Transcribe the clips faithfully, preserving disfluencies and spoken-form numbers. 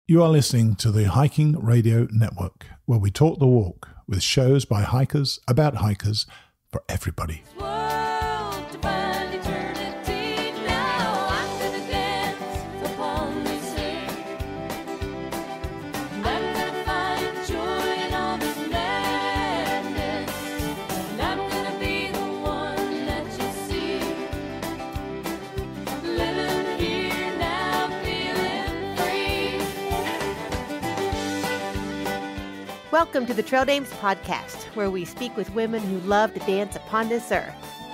You are listening to the Hiking Radio Network, where we talk the walk with shows by hikers, about hikers, for everybody. Welcome to the Trail Dames podcast, where we speak with women who love to dance upon this earth.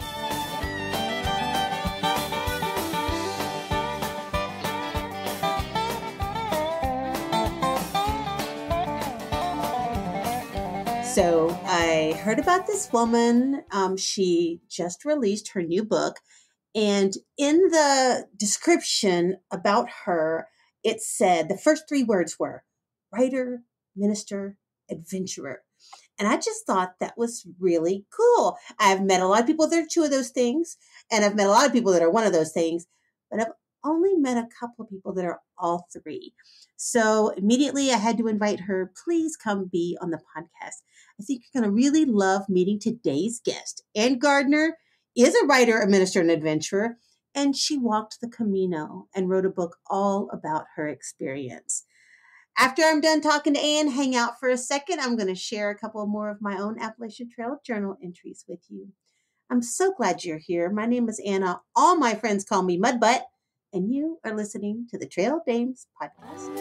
So I heard about this woman. Um, she just released her new book. And in the description about her, it said the first three words were writer, minister, adventurer. And I just thought that was really cool. I've met a lot of people that are two of those things, and I've met a lot of people that are one of those things, but I've only met a couple of people that are all three. So immediately I had to invite her. Please come be on the podcast. I think you're going to really love meeting today's guest. Ann Gardner is a writer, a minister, and adventurer, and she walked the Camino and wrote a book all about her experience. After I'm done talking to Ann, hang out for a second. I'm going to share a couple more of my own Appalachian Trail journal entries with you. I'm so glad you're here. My name is Anna. All my friends call me Mudbutt, and you are listening to the Trail Dames podcast.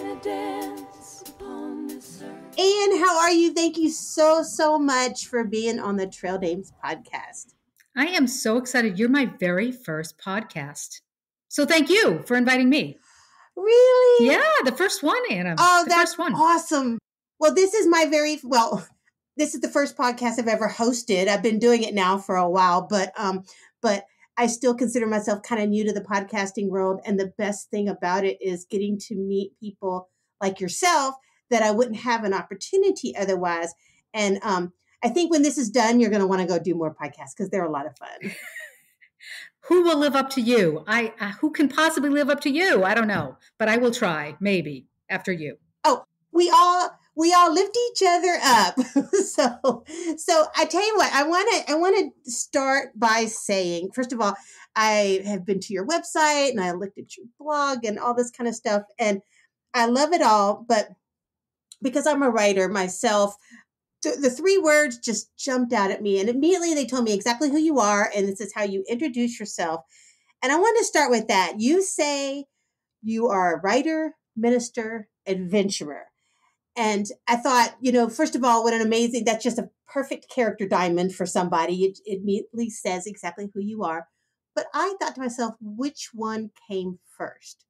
Ann, how are you? Thank you so, so much for being on the Trail Dames podcast. I am so excited. You're my very first podcast. So thank you for inviting me. Really? Yeah, the first one, Anna. Oh, the that's first one. Awesome. Well, this is my very, well, this is the first podcast I've ever hosted. I've been doing it now for a while, but, um, but I still consider myself kind of new to the podcasting world. And the best thing about it is getting to meet people like yourself that I wouldn't have an opportunity otherwise. And, um, I think when this is done, you're going to want to go do more podcasts because they're a lot of fun. Who will live up to you? I uh, who can possibly live up to you? I don't know, but I will try. Maybe after you. Oh, we all we all lift each other up. so, so I tell you what, I want to I want to start by saying, first of all, I have been to your website and I looked at your blog and all this kind of stuff, and I love it all. But because I'm a writer myself, the three words just jumped out at me, and immediately they told me exactly who you are, and this is how you introduce yourself. And I want to start with that. You say you are a writer, minister, adventurer. And I thought, you know, first of all, what an amazing, that's just a perfect character diamond for somebody. It, it immediately says exactly who you are. But I thought to myself, which one came first?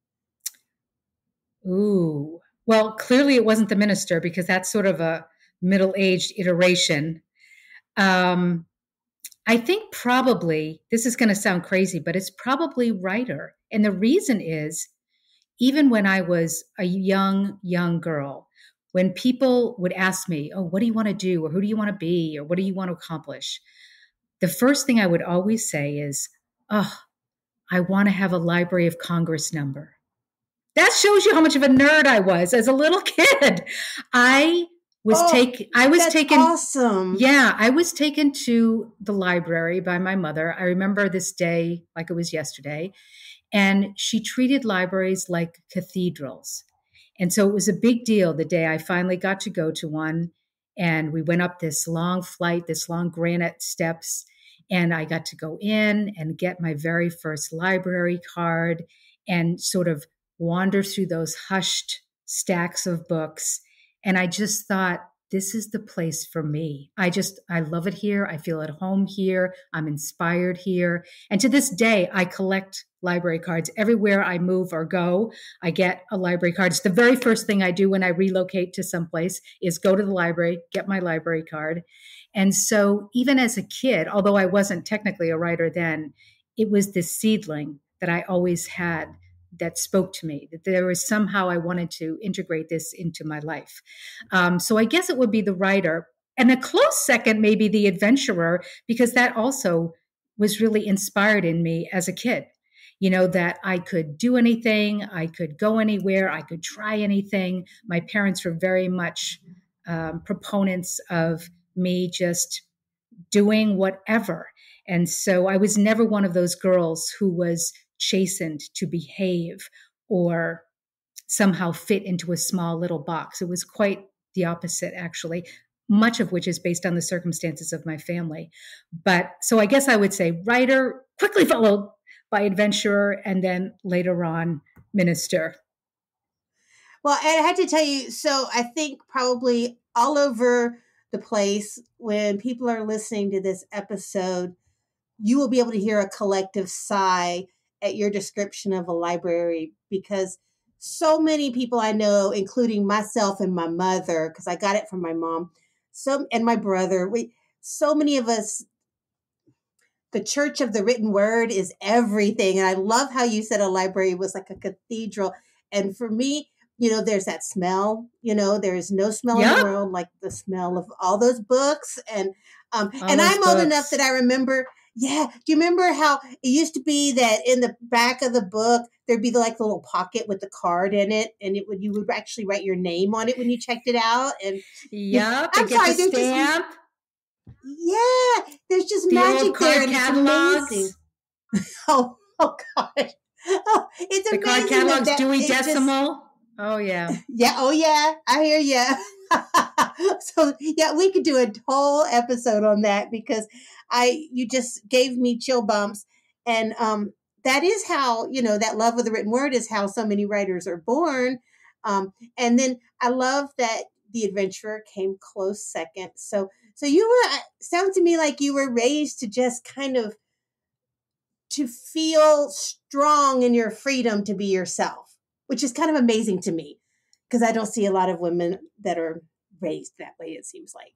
Ooh, well, clearly it wasn't the minister, because that's sort of a middle-aged iteration. Um, I think probably, this is going to sound crazy, but it's probably writer. And the reason is, even when I was a young, young girl, when people would ask me, oh, what do you want to do? Or who do you want to be? Or what do you want to accomplish? The first thing I would always say is, oh, I want to have a Library of Congress number. That shows you how much of a nerd I was as a little kid. I was oh, taken, I was that's taken, awesome. Yeah, I was taken to the library by my mother. I remember this day like it was yesterday. And she treated libraries like cathedrals. And so it was a big deal the day I finally got to go to one. And we went up this long flight, this long granite steps. And I got to go in and get my very first library card and sort of wander through those hushed stacks of books. And I just thought, this is the place for me. I just, I love it here. I feel at home here. I'm inspired here. And to this day, I collect library cards. Everywhere I move or go, I get a library card. It's the very first thing I do when I relocate to someplace is go to the library, get my library card. And so even as a kid, although I wasn't technically a writer then, it was this seedling that I always had that spoke to me, that there was somehow I wanted to integrate this into my life. Um, so I guess it would be the writer. And a close second, maybe the adventurer, because that also was really inspired in me as a kid. you know, that I could do anything, I could go anywhere, I could try anything. My parents were very much um, proponents of me just doing whatever. And so I was never one of those girls who was chastened to behave or somehow fit into a small little box. It was quite the opposite, actually, much of which is based on the circumstances of my family. But so I guess I would say writer, quickly followed by adventurer, and then later on minister. Well, and I had to tell you, so I think probably all over the place when people are listening to this episode, you will be able to hear a collective sigh at your description of a library, because so many people I know, including myself and my mother, because I got it from my mom, so and my brother, we so many of us, the church of the written word is everything. And I love how you said a library was like a cathedral. And for me, you know, there's that smell, you know, there's no smell Yep. in the world like the smell of all those books. And um, All and those I'm old books. enough that I remember, yeah. Do you remember how it used to be that in the back of the book, there'd be like the little pocket with the card in it, and it would you would actually write your name on it when you checked it out? And Yep, I'm and get sorry, the there's just stamp. yeah, there's just The magic old card there, and it's catalogs. amazing. Oh, oh God. Oh, it's The card amazing that, catalogs, that Dewey it just, Decimal. Oh, yeah. yeah, oh yeah, I hear you. So yeah, we could do a whole episode on that, because I you just gave me chill bumps, and um, that is how, you know, that love of the written word is how so many writers are born. Um, and then I love that the adventurer came close second. So so you were sounds to me like you were raised to just kind of to feel strong in your freedom to be yourself, which is kind of amazing to me, because I don't see a lot of women that are raised that way, it seems like.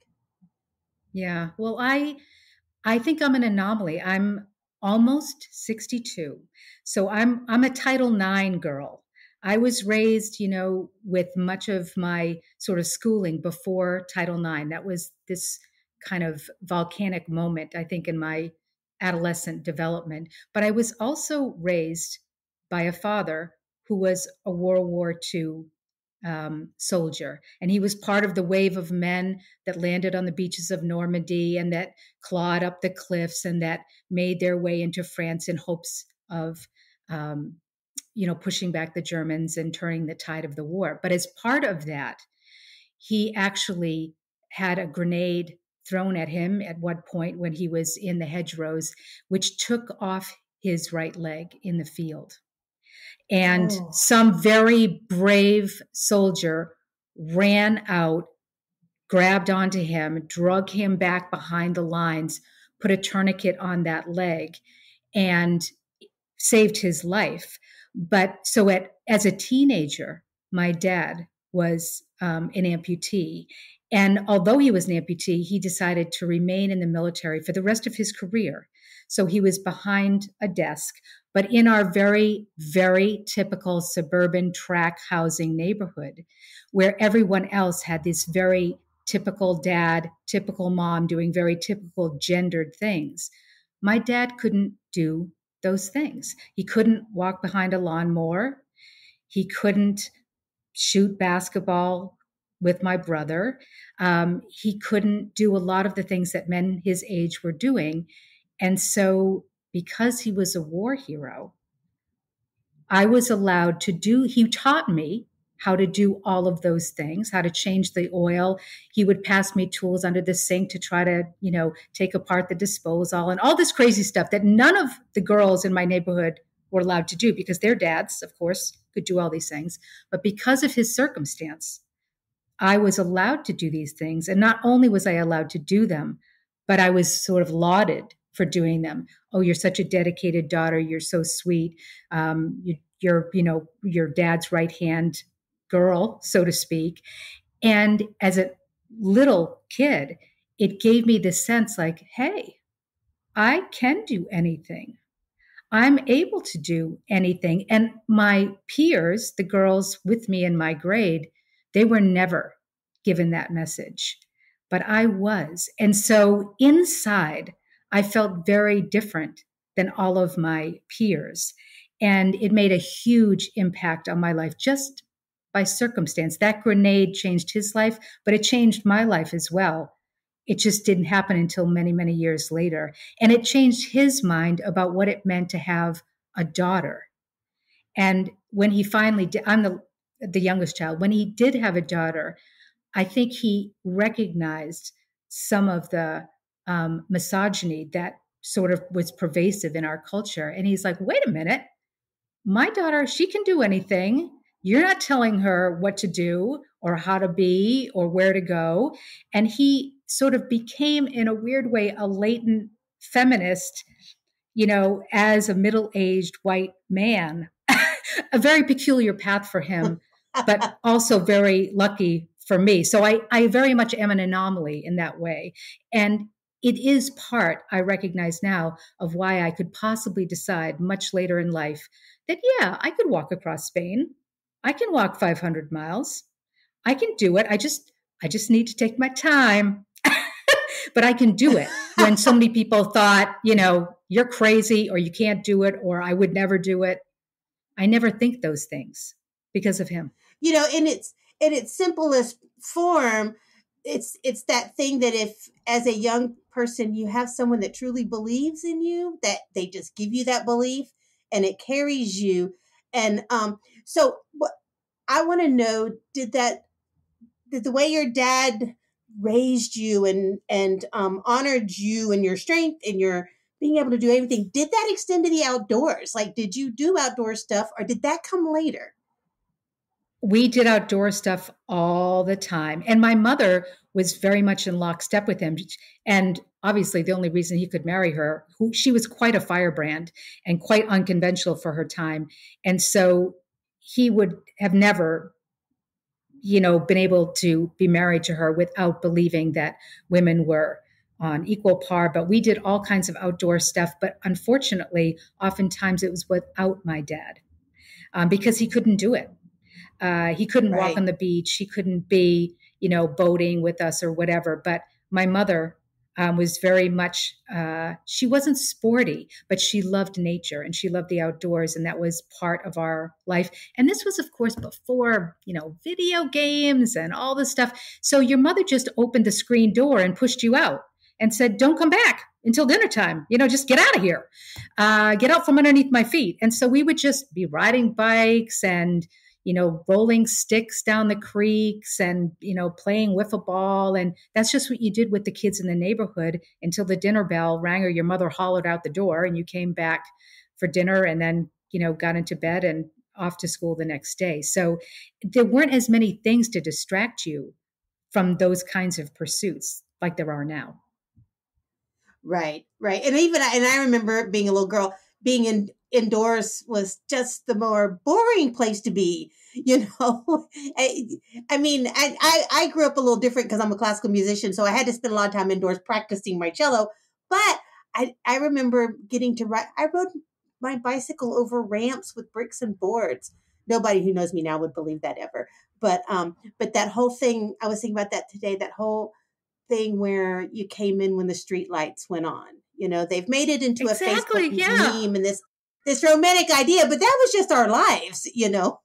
Yeah. Well, I I think I'm an anomaly. I'm almost sixty-two. So I'm I'm a Title nine girl. I was raised, you know, with much of my sort of schooling before Title nine. That was this kind of volcanic moment, I think, in my adolescent development. But I was also raised by a father who was a World War two um, soldier. And he was part of the wave of men that landed on the beaches of Normandy and that clawed up the cliffs and that made their way into France in hopes of, um, you know, pushing back the Germans and turning the tide of the war. But as part of that, he actually had a grenade thrown at him at one point when he was in the hedgerows, which took off his right leg in the field. And Oh. some very brave soldier ran out, grabbed onto him, drug him back behind the lines, put a tourniquet on that leg, and saved his life. But so at, as a teenager, my dad was um, an amputee. And although he was an amputee, he decided to remain in the military for the rest of his career. So he was behind a desk, but in our very, very typical suburban tract housing neighborhood, where everyone else had this very typical dad, typical mom doing very typical gendered things. My dad couldn't do those things. He couldn't walk behind a lawnmower. He couldn't shoot basketball with my brother. Um, he couldn't do a lot of the things that men his age were doing. And so because he was a war hero, I was allowed to do, he taught me how to do all of those things, how to change the oil. He would pass me tools under the sink to try to, you know, take apart the disposal and all this crazy stuff that none of the girls in my neighborhood were allowed to do because their dads, of course, could do all these things. But because of his circumstance, I was allowed to do these things. And not only was I allowed to do them, but I was sort of lauded for doing them. Oh, you're such a dedicated daughter. You're so sweet. Um, you, you're, you know, your dad's right hand girl, so to speak. And as a little kid, it gave me this sense like, hey, I can do anything. I'm able to do anything. And my peers, the girls with me in my grade, they were never given that message, but I was. And so inside, I felt very different than all of my peers. And it made a huge impact on my life just by circumstance. That grenade changed his life, but it changed my life as well. It just didn't happen until many, many years later. And it changed his mind about what it meant to have a daughter. And when he finally did, I'm the, the youngest child, when he did have a daughter, I think he recognized some of the um, misogyny that sort of was pervasive in our culture. And he's like, wait a minute, my daughter, she can do anything. You're not telling her what to do or how to be or where to go. And he sort of became, in a weird way, a latent feminist, you know, as a middle-aged white man. A very peculiar path for him, but also very lucky for me. So I, I very much am an anomaly in that way. And it is part, I recognize now, of why I could possibly decide much later in life that, yeah, I could walk across Spain. I can walk five hundred miles. I can do it. I just, I just need to take my time. But I can do it when so many people thought, you know, you're crazy or you can't do it or I would never do it. I never think those things because of him. You know, in its in its simplest form, it's it's that thing that if as a young person you have someone that truly believes in you, that they just give you that belief and it carries you. And um, so what I want to know, did that did the way your dad raised you and and um, honored you and your strength and your being able to do everything, did that extend to the outdoors? Like, did you do outdoor stuff or did that come later? We did outdoor stuff all the time. And my mother was very much in lockstep with him. And obviously the only reason he could marry her, who, she was quite a firebrand and quite unconventional for her time. And so he would have never, you know, been able to be married to her without believing that women were on equal par. But we did all kinds of outdoor stuff. But unfortunately, oftentimes it was without my dad um, because he couldn't do it. Uh, he couldn't Right. walk on the beach. He couldn't be, you know, boating with us or whatever. But my mother um, was very much, uh, she wasn't sporty, but she loved nature and she loved the outdoors. And that was part of our life. And this was, of course, before, you know, video games and all this stuff. So your mother just opened the screen door and pushed you out and said, don't come back until dinner time. You know, just get out of here. Uh, get out from underneath my feet. And so we would just be riding bikes and, you know, rolling sticks down the creeks and, you know, playing wiffle ball. And that's just what you did with the kids in the neighborhood until the dinner bell rang or your mother hollered out the door and you came back for dinner and then, you know, got into bed and off to school the next day. So there weren't as many things to distract you from those kinds of pursuits like there are now. Right, right. And even, and I remember being a little girl, being in indoors was just the more boring place to be, you know. I, I mean, I, I, I grew up a little different because I'm a classical musician, so I had to spend a lot of time indoors practicing my cello. But I, I remember getting to ride, I rode my bicycle over ramps with bricks and boards. Nobody who knows me now would believe that ever. But, um, but that whole thing, I was thinking about that today, that whole thing where you came in when the street lights went on. You know, they've made it into Exactly, a Facebook yeah. meme and this this romantic idea, but that was just our lives, you know.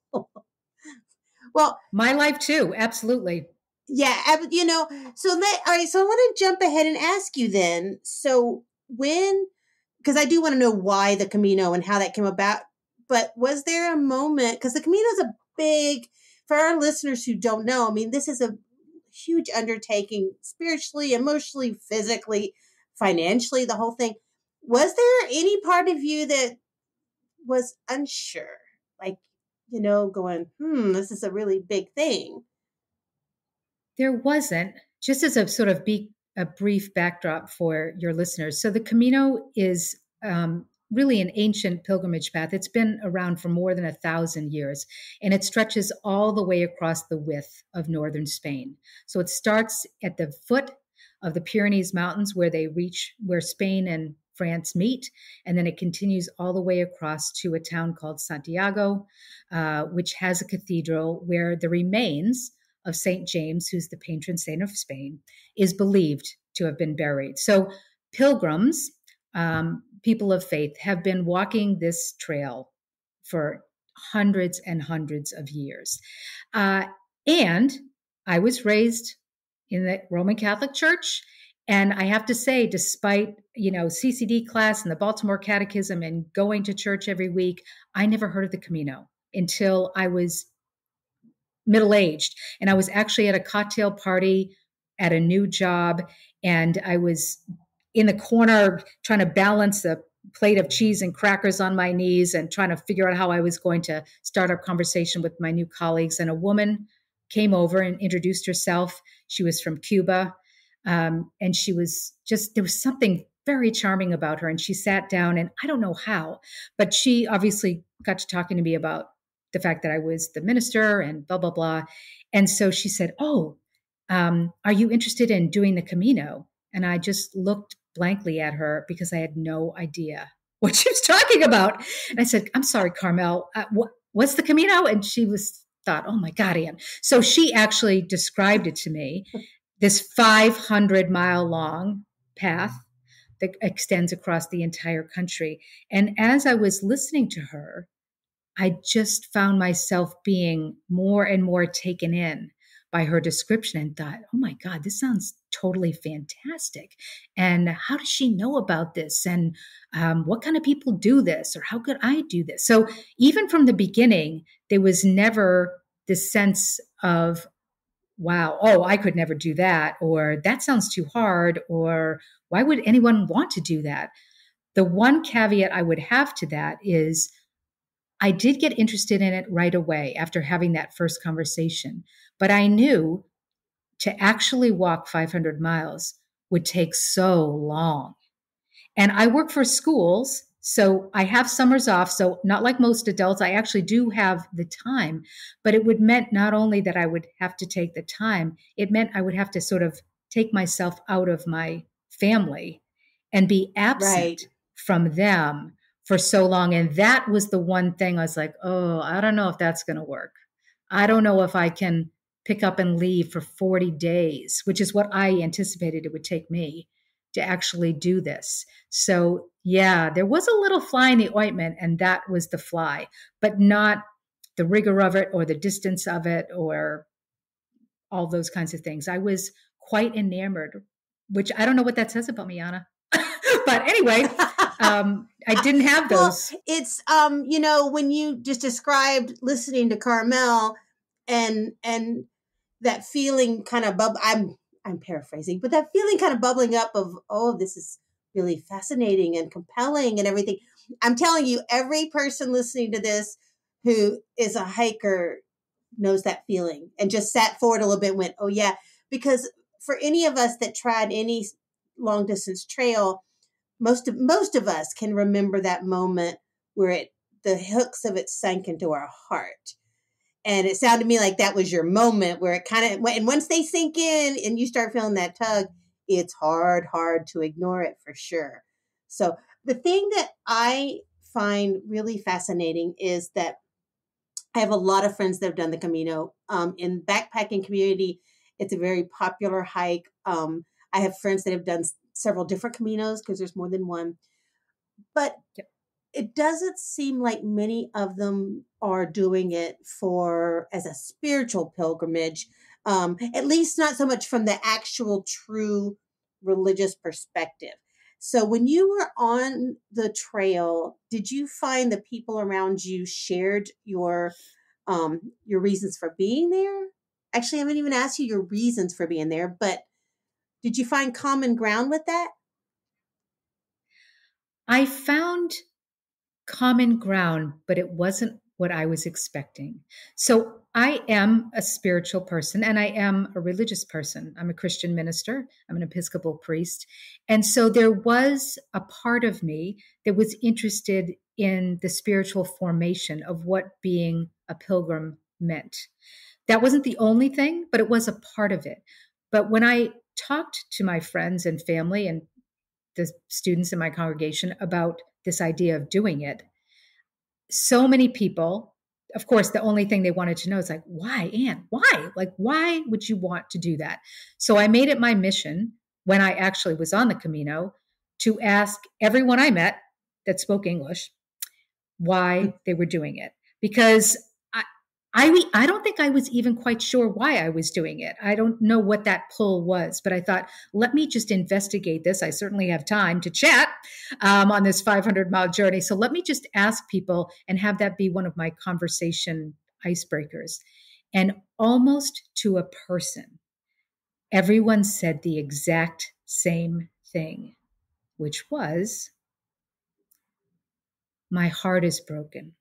Well, my life too, absolutely. Yeah, you know. So let all right. So I want to jump ahead and ask you then. So when, because I do want to know why the Camino and how that came about. But was there a moment? Because the Camino is a big, for our listeners who don't know. I mean, this is a huge undertaking, spiritually, emotionally, physically, financially, the whole thing. Was there any part of you that was unsure, like, you know, going, hmm, this is a really big thing? There wasn't. Just as a sort of be, a brief backdrop for your listeners. So the Camino is um, really an ancient pilgrimage path. It's been around for more than a thousand years, and it stretches all the way across the width of northern Spain. So it starts at the foot of the Pyrenees Mountains where they reach, where Spain and France meet, and then it continues all the way across to a town called Santiago, uh, which has a cathedral where the remains of Saint James, who's the patron saint of Spain, is believed to have been buried. So pilgrims, um, people of faith, have been walking this trail for hundreds and hundreds of years. Uh, and I was raised in the Roman Catholic Church. And I have to say, despite, you know, C C D class and the Baltimore Catechism and going to church every week, I never heard of the Camino until I was middle-aged. And I was actually at a cocktail party at a new job. And I was in the corner trying to balance the plate of cheese and crackers on my knees and trying to figure out how I was going to start a conversation with my new colleagues. And a woman came over and introduced herself. She was from Cuba. Um, and she was just, there was something very charming about her. And she sat down, and I don't know how, but she obviously got to talking to me about the fact that I was the minister and blah, blah, blah. And so she said, oh, um, are you interested in doing the Camino? And I just looked blankly at her because I had no idea what she was talking about. And I said, I'm sorry, Carmel, uh, what, what's the Camino? And she was thought, oh my God, Ann. So she actually described it to me, this five hundred mile long path that extends across the entire country. And as I was listening to her, I just found myself being more and more taken in by her description and thought, oh my God, this sounds totally fantastic. And how does she know about this? And um, what kind of people do this? Or how could I do this? So even from the beginning, there was never this sense of, wow, oh, I could never do that. Or that sounds too hard. Or why would anyone want to do that? The one caveat I would have to that is I did get interested in it right away after having that first conversation. But I knew to actually walk five hundred miles would take so long. And I work for schools, so I have summers off. So not like most adults, I actually do have the time. But it would meant not only that I would have to take the time, it meant I would have to sort of take myself out of my family and be absent Right. from them for so long. And that was the one thing I was like, oh, I don't know if that's going to work. I don't know if I can pick up and leave for forty days, which is what I anticipated it would take me to actually do this. So yeah, there was a little fly in the ointment, and that was the fly, but not the rigor of it or the distance of it or all those kinds of things. I was quite enamored, which I don't know what that says about me, Anna. But anyway, um, I didn't have those. Well, it's, um, you know, when you just described listening to Carmel and, and that feeling kind of bub, I'm, I'm paraphrasing, but that feeling kind of bubbling up of, oh, this is really fascinating and compelling and everything. I'm telling you, every person listening to this who is a hiker knows that feeling and just sat forward a little bit and went, oh yeah, because for any of us that tried any long distance trail, most of, most of us can remember that moment where it, the hooks of it sank into our heart. And it sounded to me like that was your moment where it kind of, and once they sink in and you start feeling that tug, it's hard, hard to ignore it for sure. So the thing that I find really fascinating is that I have a lot of friends that have done the Camino. Um, in backpacking community, it's a very popular hike. Um, I have friends that have done several different Caminos because there's more than one. But Yep. It doesn't seem like many of them are doing it for as a spiritual pilgrimage, um, at least not so much from the actual true religious perspective. So when you were on the trail, did you find the people around you shared your um, your reasons for being there? Actually, I haven't even asked you your reasons for being there, but did you find common ground with that? I found common ground, but it wasn't what I was expecting. So I am a spiritual person and I am a religious person. I'm a Christian minister. I'm an Episcopal priest. And so there was a part of me that was interested in the spiritual formation of what being a pilgrim meant. That wasn't the only thing, but it was a part of it. But when I talked to my friends and family and the students in my congregation about this idea of doing it, so many people, of course, the only thing they wanted to know is like, why, Ann? Why? Like, why would you want to do that? So I made it my mission when I actually was on the Camino to ask everyone I met that spoke English, why they were doing it, because I, I, I don't think I was even quite sure why I was doing it. I don't know what that pull was, but I thought, let me just investigate this. I certainly have time to chat um, on this five hundred mile journey. So let me just ask people and have that be one of my conversation icebreakers. And almost to a person, everyone said the exact same thing, which was, my heart is broken.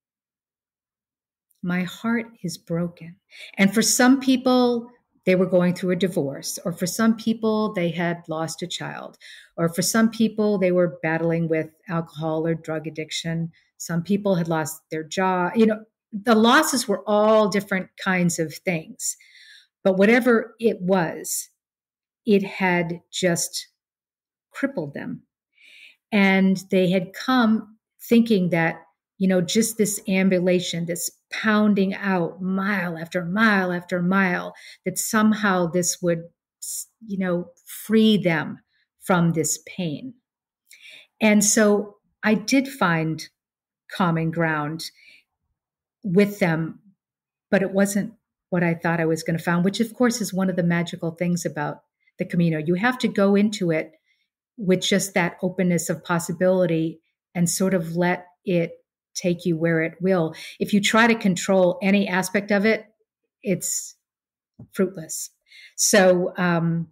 My heart is broken. And for some people, they were going through a divorce, or for some people, they had lost a child, or for some people, they were battling with alcohol or drug addiction. Some people had lost their job. You know, the losses were all different kinds of things. But whatever it was, it had just crippled them. And they had come thinking that, you know, just this ambulation, this pounding out mile after mile after mile, that somehow this would, you know, free them from this pain. And so I did find common ground with them, but it wasn't what I thought I was going to find, which of course is one of the magical things about the Camino. You have to go into it with just that openness of possibility and sort of let it take you where it will. If you try to control any aspect of it, it's fruitless. So, um,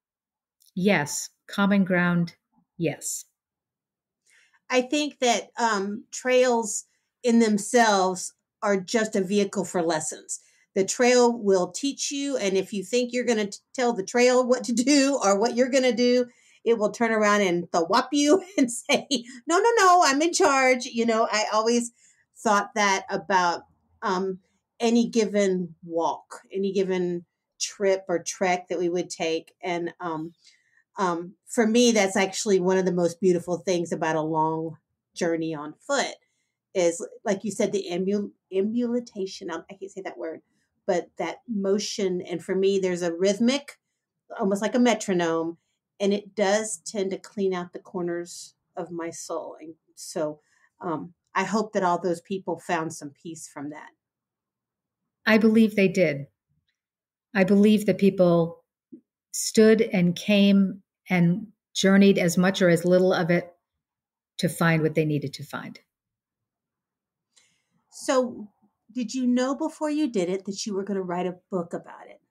yes, common ground, yes. I think that um, trails in themselves are just a vehicle for lessons. The trail will teach you, and if you think you're going to tell the trail what to do or what you're going to do, it will turn around and thwap you and say, no, no, no, I'm in charge. You know, I always thought that about um, any given walk, any given trip or trek that we would take. And um, um, for me, that's actually one of the most beautiful things about a long journey on foot is, like you said, the ambul- ambulation. I can't say that word, but that motion. And for me, there's a rhythmic, almost like a metronome, and it does tend to clean out the corners of my soul. And so um, I hope that all those people found some peace from that. I believe they did. I believe that people stood and came and journeyed as much or as little of it to find what they needed to find. So did you know before you did it that you were going to write a book about it?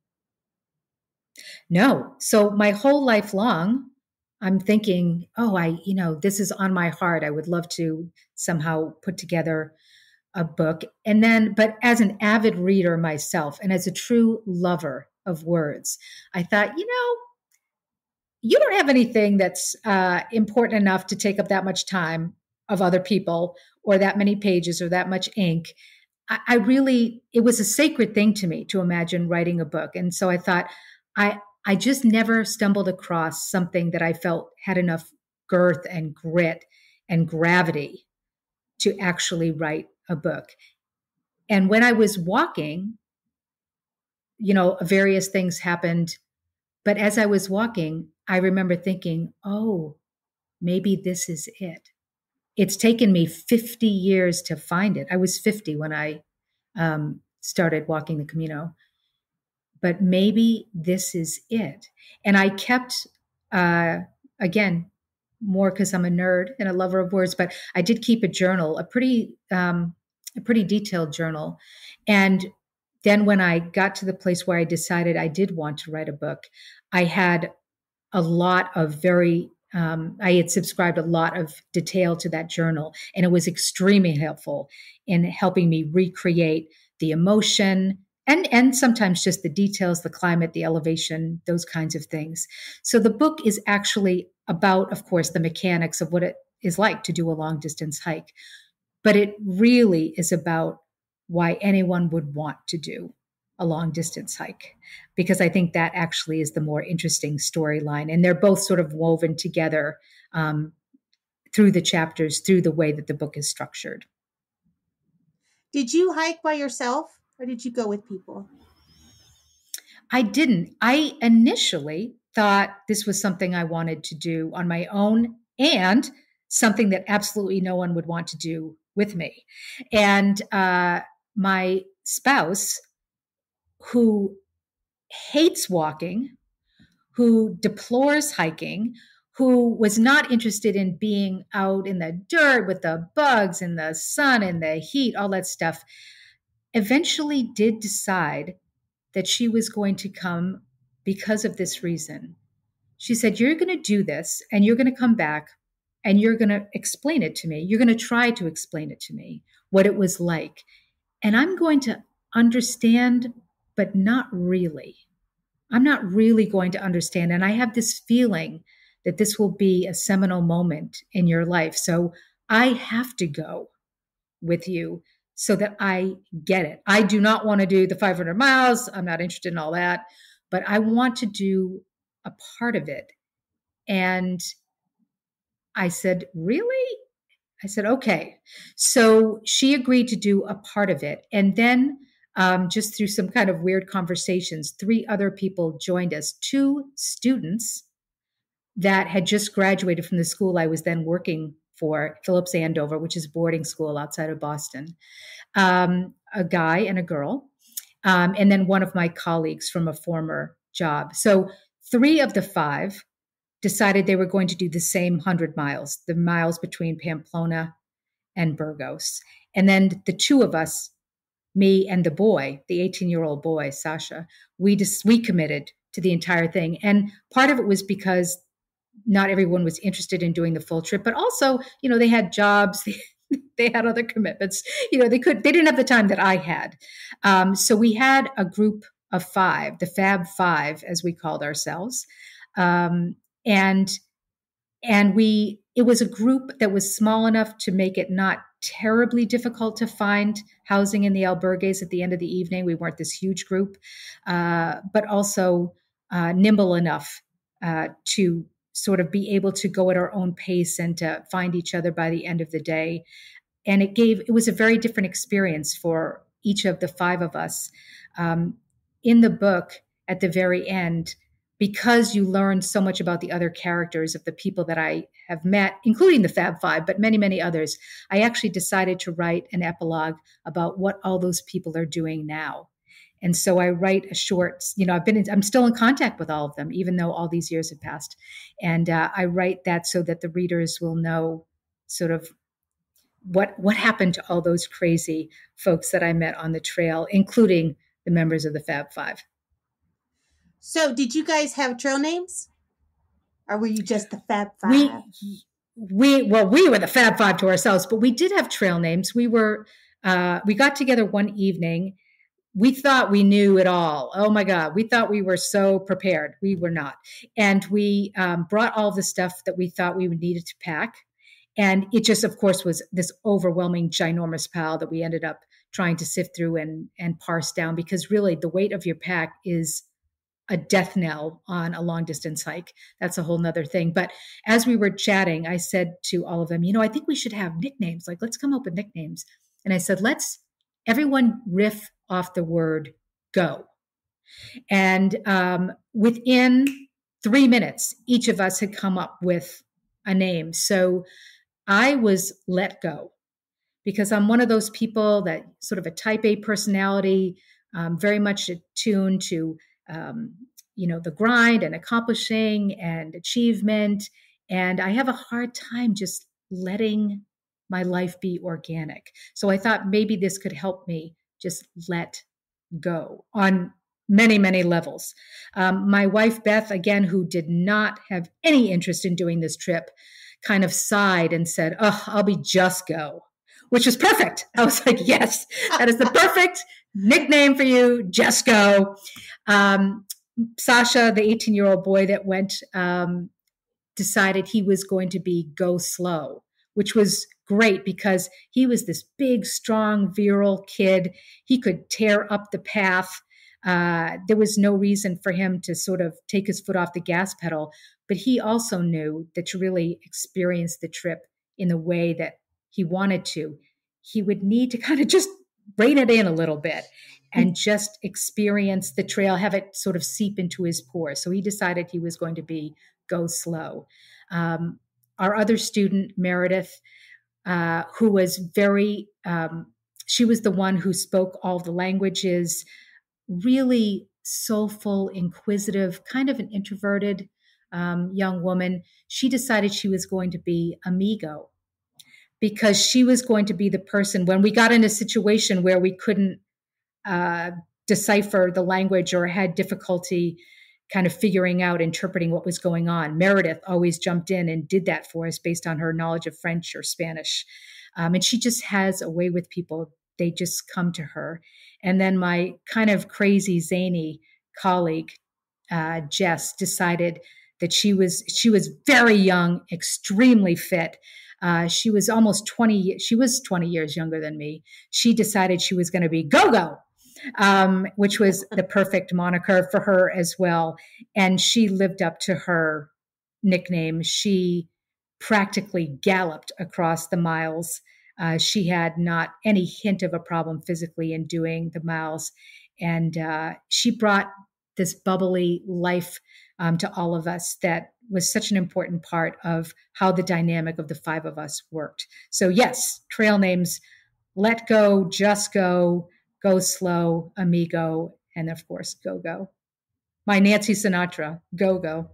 No. So my whole life long, I'm thinking, oh, I, you know, this is on my heart. I would love to somehow put together a book. And then, but as an avid reader myself and as a true lover of words, I thought, you know, you don't have anything that's uh, important enough to take up that much time of other people or that many pages or that much ink. I, I really, it was a sacred thing to me to imagine writing a book. And so I thought, I, I just never stumbled across something that I felt had enough girth and grit and gravity to actually write a book. And when I was walking, you know, various things happened. But as I was walking, I remember thinking, oh, maybe this is it. It's taken me fifty years to find it. I was fifty when I um, started walking the Camino. But maybe this is it. And I kept, uh, again, more because I'm a nerd and a lover of words, but I did keep a journal, a pretty, um, a pretty detailed journal. And then when I got to the place where I decided I did want to write a book, I had a lot of very, um, I had subscribed a lot of detail to that journal, and it was extremely helpful in helping me recreate the emotion and, and sometimes just the details, the climate, the elevation, those kinds of things. So the book is actually about, of course, the mechanics of what it is like to do a long distance hike, but it really is about why anyone would want to do a long distance hike, because I think that actually is the more interesting storyline. And they're both sort of woven together um, through the chapters, through the way that the book is structured. Did you hike by yourself or did you go with people? I didn't. I initially thought this was something I wanted to do on my own and something that absolutely no one would want to do with me. And uh, my spouse, who hates walking, who deplores hiking, who was not interested in being out in the dirt with the bugs and the sun and the heat, all that stuff, eventually did decide that she was going to come because of this reason. She said, you're going to do this and you're going to come back and you're going to explain it to me. You're going to try to explain it to me, what it was like. And I'm going to understand, but not really. I'm not really going to understand. And I have this feeling that this will be a seminal moment in your life. So I have to go with you so that I get it. I do not want to do the five hundred miles. I'm not interested in all that, but I want to do a part of it. And I said, really? I said, okay. So she agreed to do a part of it. And then um, just through some kind of weird conversations, three other people joined us, two students that had just graduated from the school I was then working for, Phillips Andover, which is boarding school outside of Boston, um, a guy and a girl, um, and then one of my colleagues from a former job. So three of the five decided they were going to do the same one hundred miles, the miles between Pamplona and Burgos. And then the two of us, me and the boy, the eighteen-year-old boy, Sasha, we just, we committed to the entire thing. And part of it was because not everyone was interested in doing the full trip, but also, you know, they had jobs, they, they had other commitments, you know, they could, they didn't have the time that I had. Um, so we had a group of five, the Fab Five, as we called ourselves. Um, and, and we, it was a group that was small enough to make it not terribly difficult to find housing in the albergues at the end of the evening. We weren't this huge group, uh, but also uh, nimble enough uh, to sort of be able to go at our own pace and to find each other by the end of the day. And it gave, it was a very different experience for each of the five of us. Um, in the book, at the very end, because you learn so much about the other characters of the people that I have met, including the Fab Five, but many, many others, I actually decided to write an epilogue about what all those people are doing now. And so I write a short, you know, I've been, in, I'm still in contact with all of them, even though all these years have passed. And uh, I write that so that the readers will know sort of what, what happened to all those crazy folks that I met on the trail, including the members of the Fab Five. So did you guys have trail names? Or were you just the Fab Five? We, we well, we were the Fab Five to ourselves, but we did have trail names. We were, uh, we got together one evening. We thought we knew it all. Oh my God. We thought we were so prepared. We were not. And we um, brought all the stuff that we thought we would needed to pack. And it just, of course, was this overwhelming, ginormous pile that we ended up trying to sift through and, and parse down, because really the weight of your pack is a death knell on a long distance hike. That's a whole nother thing. But as we were chatting, I said to all of them, you know, I think we should have nicknames. Like, let's come up with nicknames. And I said, let's everyone riff off the word go. And um, within three minutes, each of us had come up with a name. So I was Let Go, because I'm one of those people that sort of a type A personality, um, very much attuned to, um, you know, the grind and accomplishing and achievement. And I have a hard time just letting my life be organic. So I thought maybe this could help me just let go on many, many levels. Um, my wife, Beth, again, who did not have any interest in doing this trip, kind of sighed and said, oh, I'll be Just Go, which was perfect. I was like, yes, that is the perfect nickname for you, Just Go. Um, Sasha, the eighteen-year-old boy that went, um, decided he was going to be Go Slow, which was great because he was this big, strong, virile kid. He could tear up the path. Uh, there was no reason for him to sort of take his foot off the gas pedal. But he also knew that to really experience the trip in the way that he wanted to, he would need to kind of just rein it in a little bit and just experience the trail, have it sort of seep into his pores. So he decided he was going to be Go Slow. Um, our other student, Meredith, uh, who was very, um, she was the one who spoke all the languages, really soulful, inquisitive, kind of an introverted um, young woman. She decided she was going to be amigo because she was going to be the person when we got in a situation where we couldn't uh, decipher the language or had difficulty kind of figuring out, interpreting what was going on. Meredith always jumped in and did that for us based on her knowledge of French or Spanish. Um, and she just has a way with people. They just come to her. And then my kind of crazy, zany colleague, uh, Jess, decided that she was she was very young, extremely fit. Uh, she was almost twenty. She was twenty years younger than me. She decided she was going to be go-go, um, which was the perfect moniker for her as well. And she lived up to her nickname. She practically galloped across the miles. Uh, she had not any hint of a problem physically in doing the miles. And uh, she brought this bubbly life um, to all of us that was such an important part of how the dynamic of the five of us worked. So yes, trail names, Let Go, Just Go, Go Slow, Amigo, and of course, Go Go. My Nancy Sinatra, Go Go.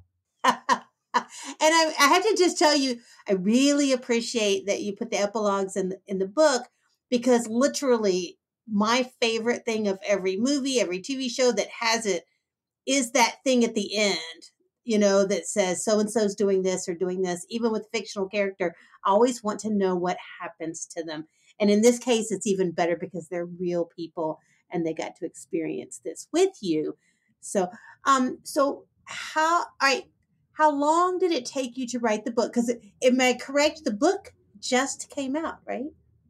And I, I have to just tell you, I really appreciate that you put the epilogues in the, in the book, because literally my favorite thing of every movie, every T V show that has it is that thing at the end, you know, that says so-and-so's doing this or doing this. Even with a fictional character, I always want to know what happens to them. And in this case, it's even better because they're real people and they got to experience this with you. So, um, so how, I, how long did it take you to write the book? Because am I correct? The book just came out, right?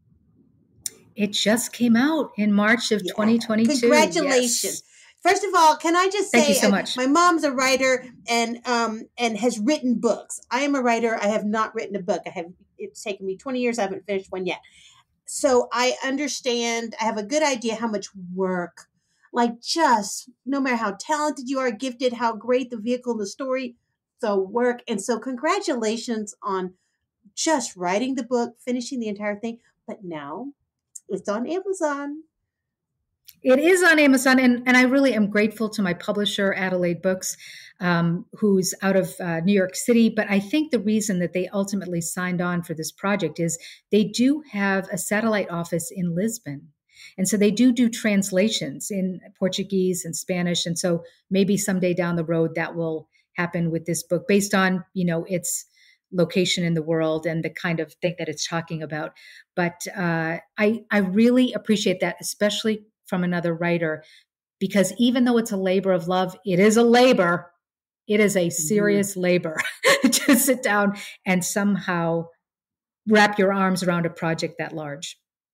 It just came out in March of Yeah. twenty twenty-two. Congratulations. Yes. First of all, can I just say, Thank you so much. my mom's a writer and um and has written books. I am a writer. I have not written a book. I have. It's taken me twenty years. I haven't finished one yet. So I understand. I have a good idea how much work, like just no matter how talented you are, gifted, how great the vehicle and the story, the work. And so congratulations on just writing the book, finishing the entire thing. But now it's on Amazon. It is on Amazon, and, and I really am grateful to my publisher, Adelaide Books, um, who's out of uh, New York City. But I think the reason that they ultimately signed on for this project is they do have a satellite office in Lisbon. And so they do do translations in Portuguese and Spanish. And so maybe someday down the road that will happen with this book based on, you know, its location in the world and the kind of thing that it's talking about. But uh, I, I really appreciate that, especially from another writer, because even though it's a labor of love, it is a labor. It is a serious mm-hmm. labor to sit down and somehow wrap your arms around a project that large.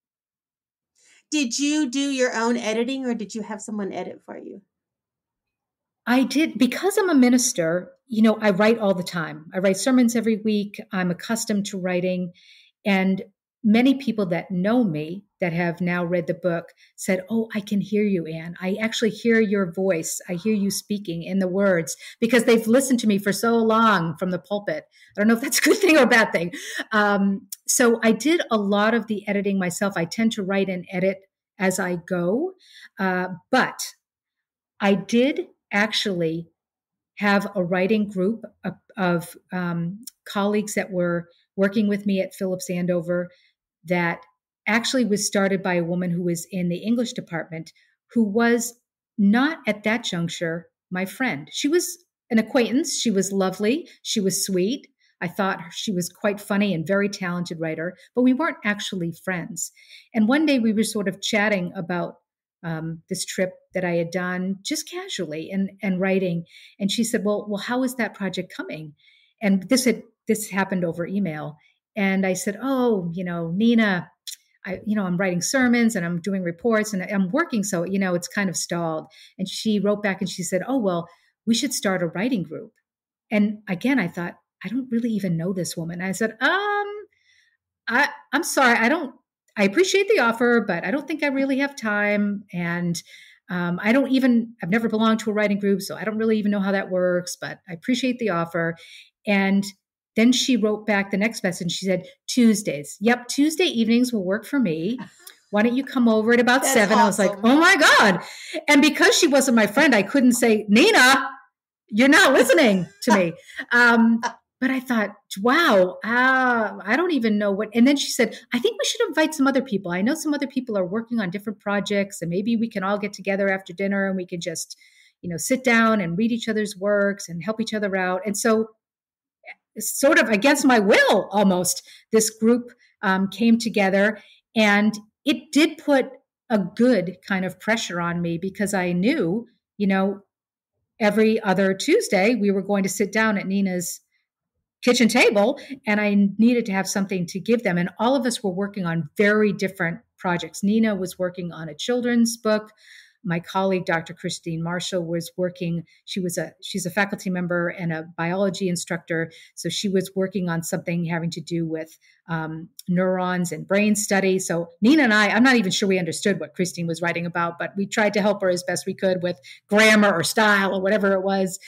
Did you do your own editing or did you have someone edit for you? I did. Because I'm a minister, you know, I write all the time. I write sermons every week. I'm accustomed to writing. And many people that know me that have now read the book said, oh, I can hear you, Anne. I actually hear your voice. I hear you speaking in the words because they've listened to me for so long from the pulpit. I don't know if that's a good thing or a bad thing. Um, so I did a lot of the editing myself. I tend to write and edit as I go. Uh, but I did actually have a writing group of, of um, colleagues that were working with me at Phillips Andover that actually was started by a woman who was in the English department, who was not at that juncture my friend. She was an acquaintance. She was lovely. She was sweet. I thought she was quite funny and very talented writer, but we weren't actually friends. And one day we were sort of chatting about um, this trip that I had done just casually and, and writing. And she said, well, well, how is that project coming? And this had, this happened over email. And I said, oh, you know, Nina, I, you know, I'm writing sermons and I'm doing reports and I'm working. So, you know, it's kind of stalled. And she wrote back and she said, oh, well, we should start a writing group. And again, I thought, I don't really even know this woman. I said, um, I, I'm sorry. I don't, I appreciate the offer, but I don't think I really have time. And um, I don't even, I've never belonged to a writing group, so I don't really even know how that works, but I appreciate the offer. And then she wrote back the next message. She said, Tuesdays. Yep, Tuesday evenings will work for me. Why don't you come over at about That's seven? awesome. I was like, oh my God. And because she wasn't my friend, I couldn't say, Nina, you're not listening to me. Um, but I thought, wow, uh, I don't even know what. And then she said, I think we should invite some other people. I know some other people are working on different projects, and maybe we can all get together after dinner and we can just, you know, sit down and read each other's works and help each other out. And so sort of against my will, almost, this group um, came together, and it did put a good kind of pressure on me, because I knew, you know, every other Tuesday we were going to sit down at Nina's kitchen table, and I needed to have something to give them. And all of us were working on very different projects. Nina was working on a children's book. My colleague, Doctor Christine Marshall, was working. She was a she's a faculty member and a biology instructor. So she was working on something having to do with um, neurons and brain study. So Nina and I, I'm not even sure we understood what Christine was writing about, but we tried to help her as best we could with grammar or style or whatever it was.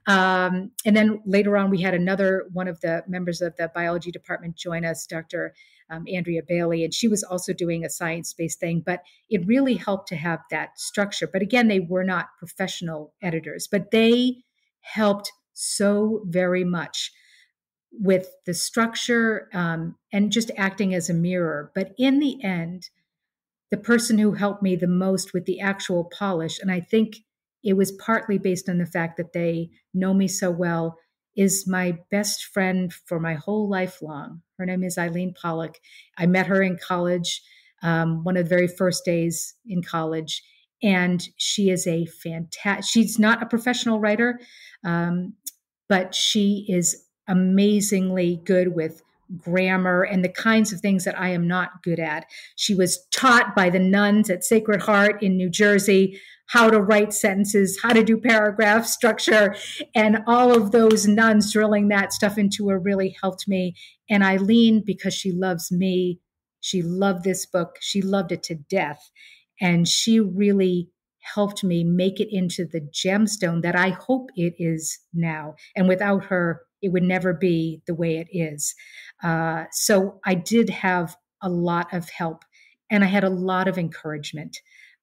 Um, and then later on, we had another one of the members of the biology department join us, Doctor Um, Andrea Bailey, and she was also doing a science-based thing, but it really helped to have that structure. But again, they were not professional editors, but they helped so very much with the structure um, and just acting as a mirror. But in the end, the person who helped me the most with the actual polish, and I think it was partly based on the fact that they know me so well, is my best friend for my whole life long. Her name is Eileen Pollock. I met her in college, um, one of the very first days in college. And she is a fantastic, she's not a professional writer, um, but she is amazingly good with grammar and the kinds of things that I am not good at. She was taught by the nuns at Sacred Heart in New Jersey how to write sentences, how to do paragraph structure, and all of those nuns drilling that stuff into her really helped me. And Eileen, because she loves me, she loved this book. She loved it to death. And she really helped me make it into the gemstone that I hope it is now. And without her, it would never be the way it is. Uh, so I did have a lot of help, and I had a lot of encouragement.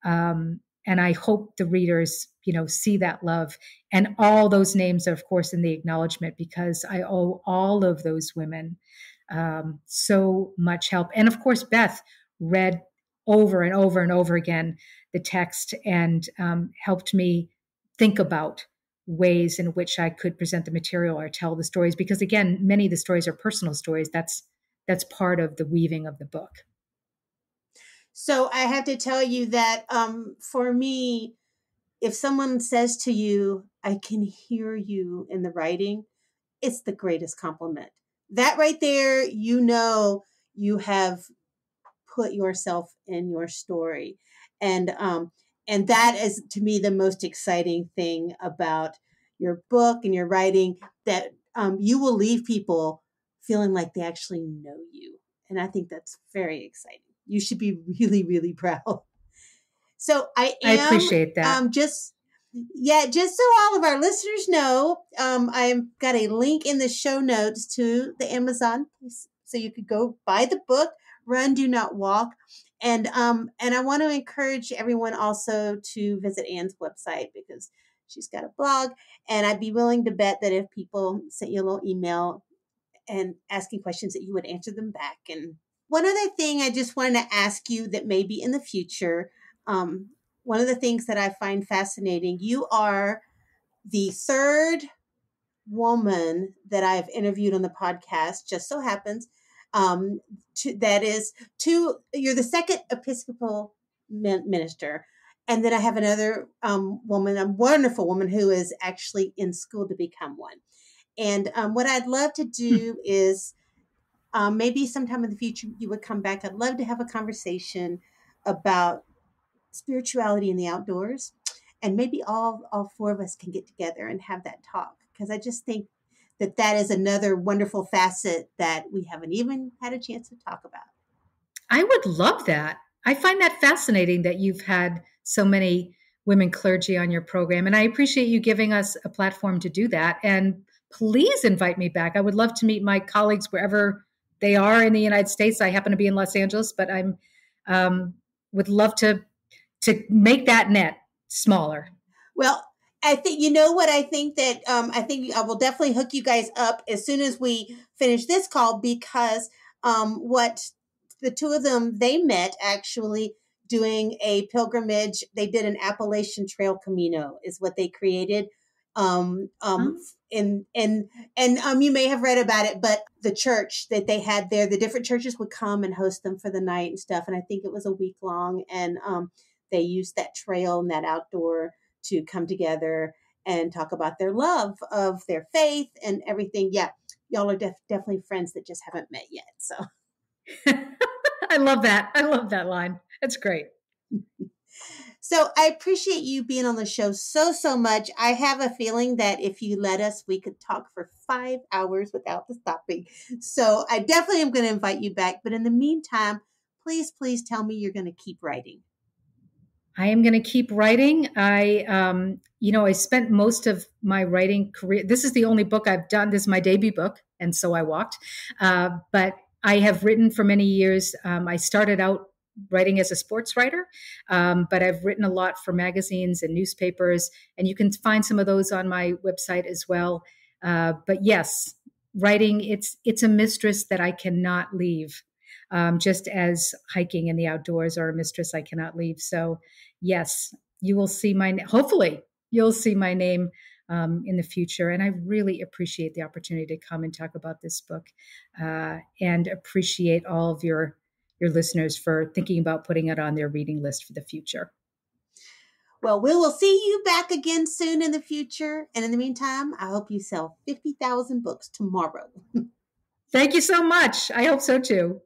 Um, and I hope the readers, you know, see that love. And all those names are, of course, in the acknowledgement, because I owe all of those women um, so much help. And of course, Beth read over and over and over again the text and um, helped me think about ways in which I could present the material or tell the stories. Because again, many of the stories are personal stories. That's that's part of the weaving of the book. So I have to tell you that um, for me, if someone says to you, I can hear you in the writing, it's the greatest compliment. That right there, you know, you have put yourself in your story. And um, and that is, to me, the most exciting thing about your book and your writing, that um, you will leave people feeling like they actually know you. And I think that's very exciting. You should be really, really proud. So I am, I appreciate that. Um, just, yeah, just so all of our listeners know, um, I've got a link in the show notes to the Amazon, so you could go buy the book, Run, Do Not Walk. And um, and I want to encourage everyone also to visit Anne's website, because she's got a blog. And I'd be willing to bet that if people sent you a little email and asking questions, that you would answer them back. And one other thing I just wanted to ask you, that maybe in the future, um, one of the things that I find fascinating, you are the third woman that I've interviewed on the podcast, just so happens, um, to, that is two, you're the second Episcopal minister. And then I have another um, woman, a wonderful woman who is actually in school to become one. And um, what I'd love to do is um, maybe sometime in the future you would come back. I'd love to have a conversation about spirituality in the outdoors. And maybe all, all four of us can get together and have that talk, because I just think that that is another wonderful facet that we haven't even had a chance to talk about. I would love that. I find that fascinating that you've had so many women clergy on your program. And I appreciate you giving us a platform to do that. And please invite me back. I would love to meet my colleagues wherever they are in the United States. I happen to be in Los Angeles, but I'm um, would love to to make that net smaller. Well, I think, you know what, I think that um, I think I will definitely hook you guys up as soon as we finish this call, because um, what the two of them, they met actually doing a pilgrimage. They did an Appalachian Trail Camino is what they created. Um, um, Huh? and, and, and um, you may have read about it, but the church that they had there, the different churches would come and host them for the night and stuff. And I think it was a week long, and um, they used that trail and that outdoor to come together and talk about their love of their faith and everything. Yeah, y'all are def- definitely friends that just haven't met yet. So I love that. I love that line. That's great. So I appreciate you being on the show so, so much. I have a feeling that if you let us, we could talk for five hours without the stopping. So I definitely am going to invite you back. But in the meantime, please, please tell me you're going to keep writing. I am going to keep writing. I, um, you know, I spent most of my writing career. This is the only book I've done. This is my debut book. And so I walked. Uh, but I have written for many years. Um, I started out writing as a sports writer, um, but I've written a lot for magazines and newspapers, and you can find some of those on my website as well. Uh, but yes, writing, it's it's a mistress that I cannot leave, um, just as hiking in the outdoors are a mistress I cannot leave. So yes, you will see my, hopefully you'll see my name um, in the future. And I really appreciate the opportunity to come and talk about this book, uh, and appreciate all of your your listeners for thinking about putting it on their reading list for the future. Well, we will see you back again soon in the future. And in the meantime, I hope you sell fifty thousand books tomorrow. Thank you so much. I hope so too.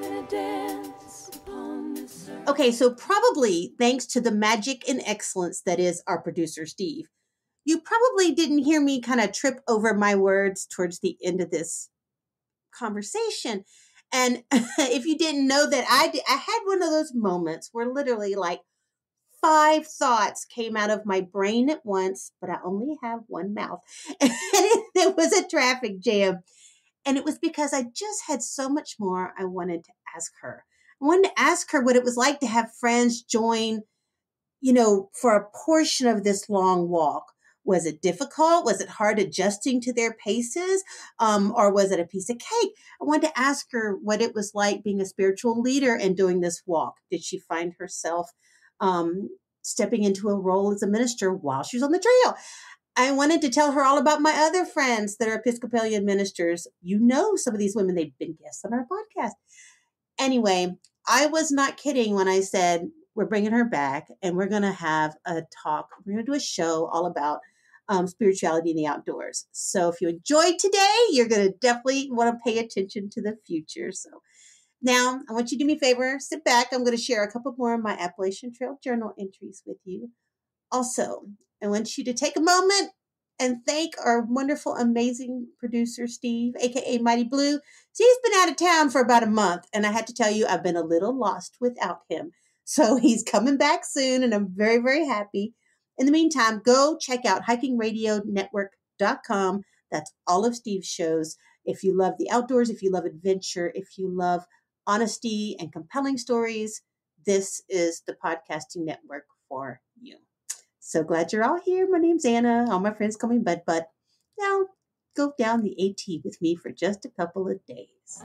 Okay, so probably thanks to the magic and excellence that is our producer, Steve, you probably didn't hear me kind of trip over my words towards the end of this conversation. And if you didn't know that, I, did, I had one of those moments where literally like five thoughts came out of my brain at once, but I only have one mouth. And it, it was a traffic jam. And it was because I just had so much more I wanted to ask her. I wanted to ask her what it was like to have friends join, you know, for a portion of this long walk. Was it difficult? Was it hard adjusting to their paces? Um, or was it a piece of cake? I wanted to ask her what it was like being a spiritual leader and doing this walk. Did she find herself um, stepping into a role as a minister while she was on the trail? I wanted to tell her all about my other friends that are Episcopalian ministers. You know, some of these women, they've been guests on our podcast. Anyway, I was not kidding when I said, we're bringing her back and we're going to have a talk. We're going to do a show all about um, spirituality in the outdoors. So if you enjoyed today, you're going to definitely want to pay attention to the future. So now I want you to do me a favor, sit back. I'm going to share a couple more of my Appalachian Trail journal entries with you. Also, I want you to take a moment and thank our wonderful, amazing producer, Steve, a k a. Mighty Blue. So he's been out of town for about a month, and I had to tell you, I've been a little lost without him. So he's coming back soon, and I'm very, very happy. In the meantime, go check out hiking radio network dot com. That's all of Steve's shows. If you love the outdoors, if you love adventure, if you love honesty and compelling stories, this is the podcasting network for you. So glad you're all here. My name's Anna. All my friends call me Bud Bud. Now, go down the AT with me for just a couple of days.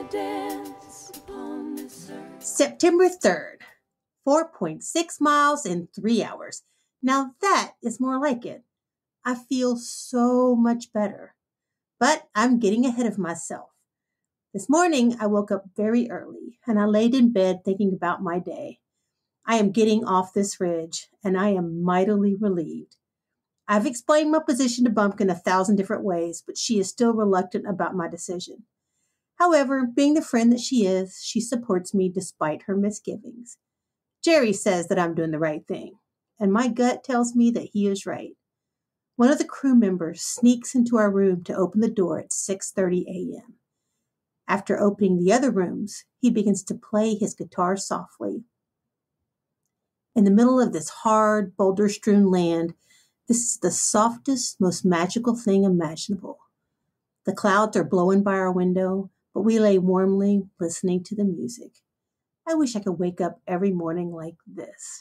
September third, four point six miles in three hours. Now that is more like it. I feel so much better, but I'm getting ahead of myself. This morning, I woke up very early and I laid in bed thinking about my day. I am getting off this ridge and I am mightily relieved. I've explained my position to Bumpkin a thousand different ways, but she is still reluctant about my decision. However, being the friend that she is, she supports me despite her misgivings. Jerry says that I'm doing the right thing, and my gut tells me that he is right. One of the crew members sneaks into our room to open the door at six thirty a.m. After opening the other rooms, he begins to play his guitar softly. In the middle of this hard, boulder-strewn land, This is the softest, most magical thing imaginable. The clouds are blowing by our window, but we lay warmly listening to the music. I wish I could wake up every morning like this.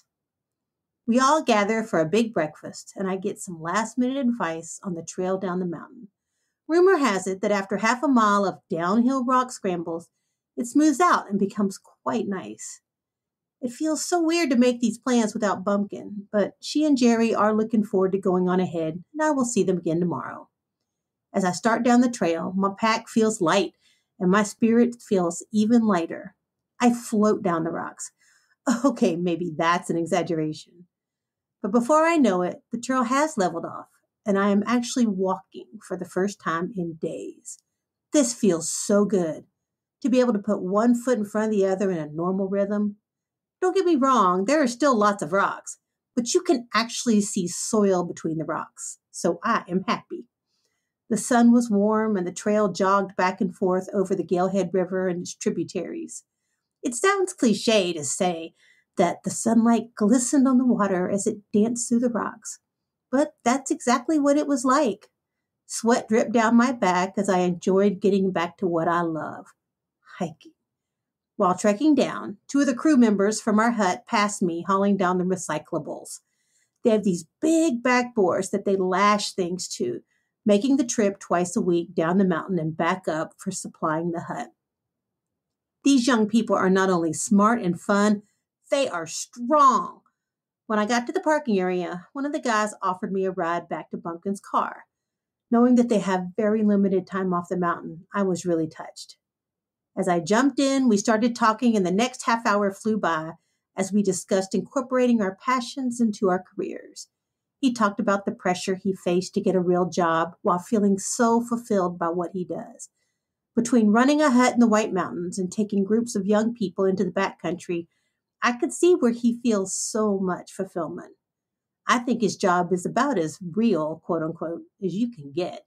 We all gather for a big breakfast, and I get some last-minute advice on the trail down the mountain. Rumor has it that after half a mile of downhill rock scrambles, it smooths out and becomes quite nice. It feels so weird to make these plans without Bumpkin, but she and Jerry are looking forward to going on ahead, and I will see them again tomorrow. As I start down the trail, my pack feels light, and my spirit feels even lighter. I float down the rocks. Okay, maybe that's an exaggeration. But before I know it, the trail has leveled off, and I am actually walking for the first time in days. This feels so good, to be able to put one foot in front of the other in a normal rhythm. Don't get me wrong, there are still lots of rocks, but you can actually see soil between the rocks, so I am happy. The sun was warm, and the trail jogged back and forth over the Galehead River and its tributaries. It sounds cliché to say that the sunlight glistened on the water as it danced through the rocks, but that's exactly what it was like. Sweat dripped down my back as I enjoyed getting back to what I love, hiking. While trekking down, two of the crew members from our hut passed me hauling down the recyclables. They have these big backboards that they lash things to, making the trip twice a week down the mountain and back up for supplying the hut. These young people are not only smart and fun, they are strong. When I got to the parking area, one of the guys offered me a ride back to Bumpkin's car. Knowing that they have very limited time off the mountain, I was really touched. As I jumped in, we started talking, and the next half hour flew by as we discussed incorporating our passions into our careers. He talked about the pressure he faced to get a real job while feeling so fulfilled by what he does. Between running a hut in the White Mountains and taking groups of young people into the backcountry, I could see where he feels so much fulfillment. I think his job is about as real, quote unquote, as you can get.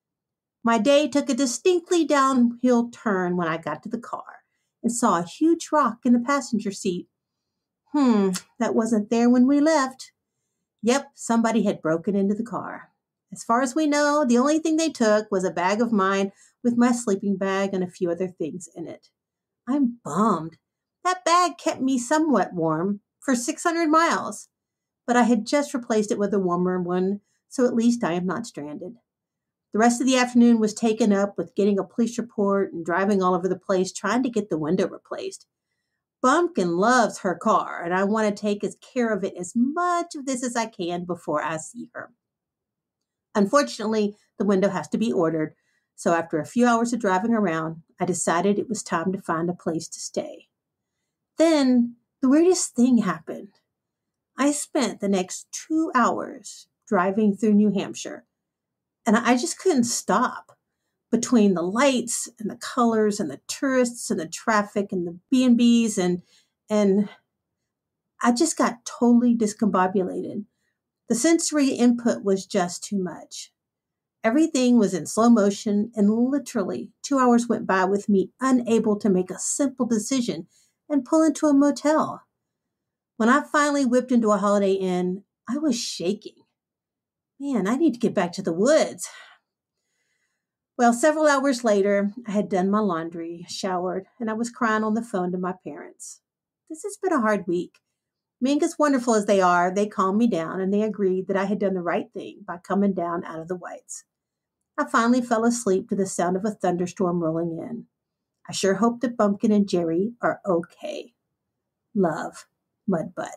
My day took a distinctly downhill turn when I got to the car and saw a huge rock in the passenger seat. Hmm, that wasn't there when we left. Yep, somebody had broken into the car. As far as we know, the only thing they took was a bag of mine with my sleeping bag and a few other things in it. I'm bummed. That bag kept me somewhat warm for six hundred miles, but I had just replaced it with a warmer one, so at least I am not stranded. The rest of the afternoon was taken up with getting a police report and driving all over the place trying to get the window replaced. Bumpkin loves her car, and I want to take care of it as much of this as I can before I see her. Unfortunately, the window has to be ordered, so after a few hours of driving around, I decided it was time to find a place to stay. Then, the weirdest thing happened. I spent the next two hours driving through New Hampshire, and I just couldn't stop. Between the lights and the colors and the tourists and the traffic and the B and B's and and I just got totally discombobulated. The sensory input was just too much. Everything was in slow motion, and literally two hours went by with me unable to make a simple decision and pull into a motel. When I finally whipped into a Holiday Inn, I was shaking. Man, I need to get back to the woods. Well, several hours later, I had done my laundry, showered, and I was crying on the phone to my parents. This has been a hard week. Being as wonderful as they are, they calmed me down, and they agreed that I had done the right thing by coming down out of the Whites. I finally fell asleep to the sound of a thunderstorm rolling in. I sure hope that Bumpkin and Jerry are okay. Love, Mudbutt.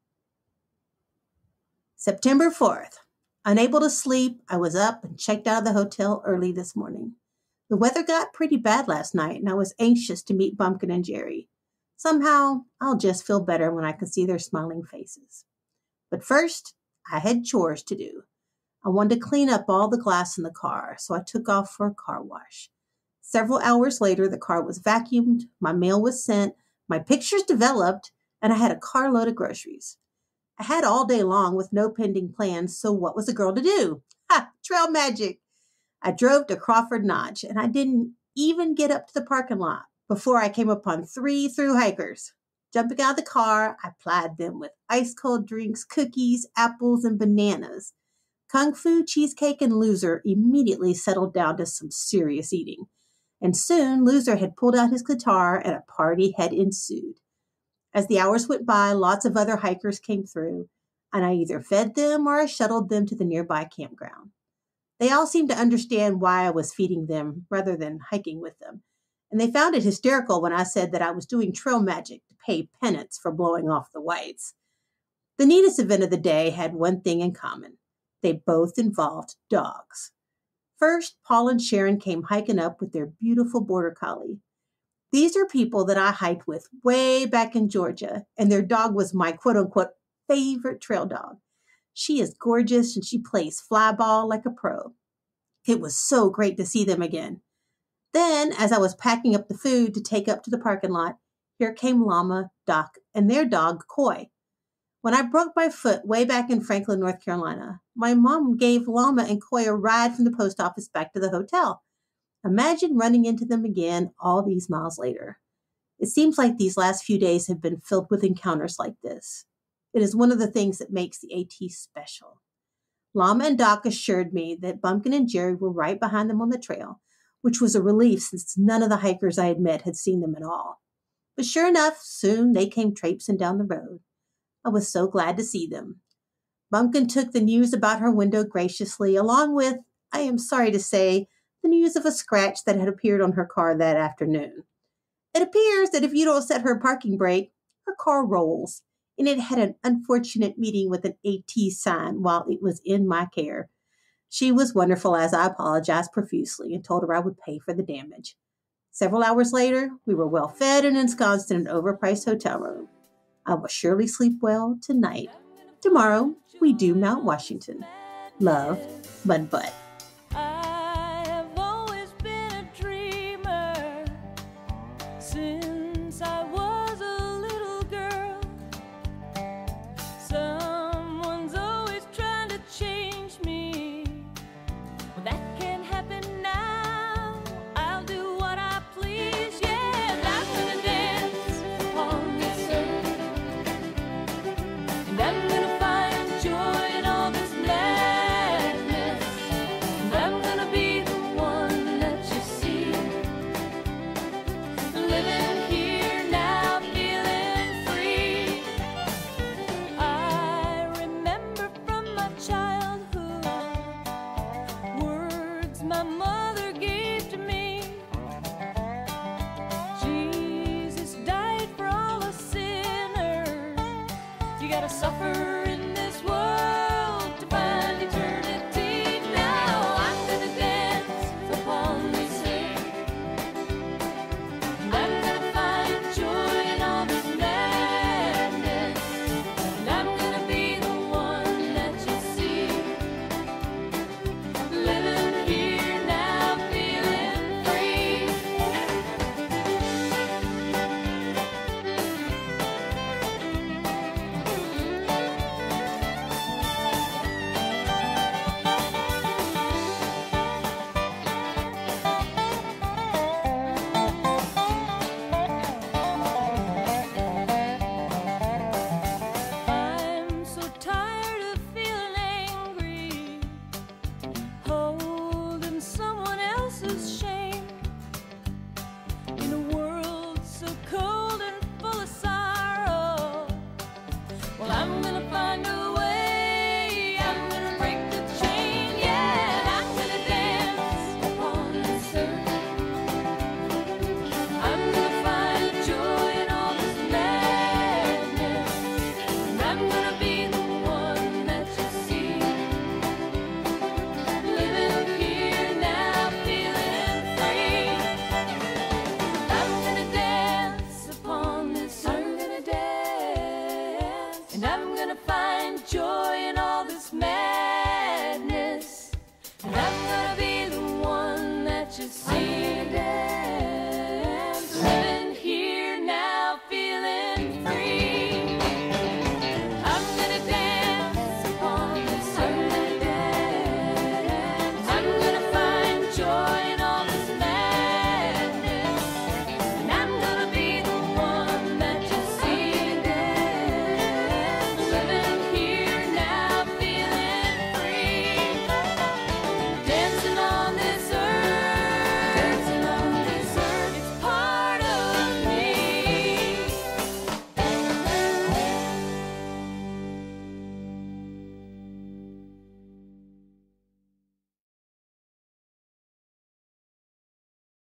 September fourth. Unable to sleep, I was up and checked out of the hotel early this morning. The weather got pretty bad last night, and I was anxious to meet Bumpkin and Jerry. Somehow, I'll just feel better when I can see their smiling faces. But first, I had chores to do. I wanted to clean up all the glass in the car, so I took off for a car wash. Several hours later, the car was vacuumed, my mail was sent, my pictures developed, and I had a carload of groceries. I had all day long with no pending plans, so what was a girl to do? Ha! Trail magic! I drove to Crawford Notch, and I didn't even get up to the parking lot before I came upon three thru hikers. Jumping out of the car, I plied them with ice-cold drinks, cookies, apples, and bananas. Kung Fu, Cheesecake, and Loser immediately settled down to some serious eating. And soon, Loser had pulled out his guitar and a party had ensued. As the hours went by, lots of other hikers came through, and I either fed them or I shuttled them to the nearby campground. They all seemed to understand why I was feeding them rather than hiking with them, and they found it hysterical when I said that I was doing trail magic to pay penance for blowing off the whites. The neatest event of the day had one thing in common. They both involved dogs. First, Paul and Sharon came hiking up with their beautiful border collie. These are people that I hiked with way back in Georgia, and their dog was my quote-unquote favorite trail dog. She is gorgeous, and she plays fly ball like a pro. It was so great to see them again. Then, as I was packing up the food to take up to the parking lot, here came Llama, Doc, and their dog, Koi. When I broke my foot way back in Franklin, North Carolina, my mom gave Llama and Koi a ride from the post office back to the hotel. Imagine running into them again all these miles later. It seems like these last few days have been filled with encounters like this. It is one of the things that makes the AT special. Llama and Doc assured me that Bumpkin and Jerry were right behind them on the trail, which was a relief since none of the hikers I had met had seen them at all. But sure enough, soon they came traipsing down the road. I was so glad to see them. Bumpkin took the news about her window graciously, along with, I am sorry to say, the news of a scratch that had appeared on her car that afternoon. It appears that if you don't set her parking brake, her car rolls, and it had an unfortunate meeting with an AT sign while it was in my care. She was wonderful as I apologized profusely and told her I would pay for the damage. Several hours later, we were well fed and ensconced in an overpriced hotel room. I will surely sleep well tonight. Tomorrow, we do Mount Washington. Love, Bud Butt.